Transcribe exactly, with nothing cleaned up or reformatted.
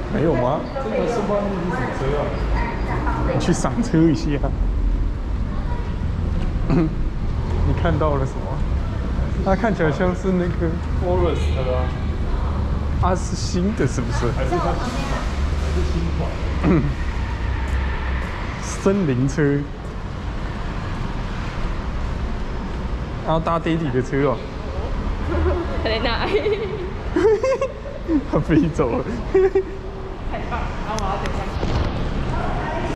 没有吗？ 这个是万路什么车啊？ 你去赏车一下。你看到了什么？它看起来像是那个 Forest 啊， 啊，是新的，是不是？ 还是它新款？还是新款？ 森林车。然后搭爹地的车哦。 在哪？ 它飞走了。 太棒！然后我要等下去。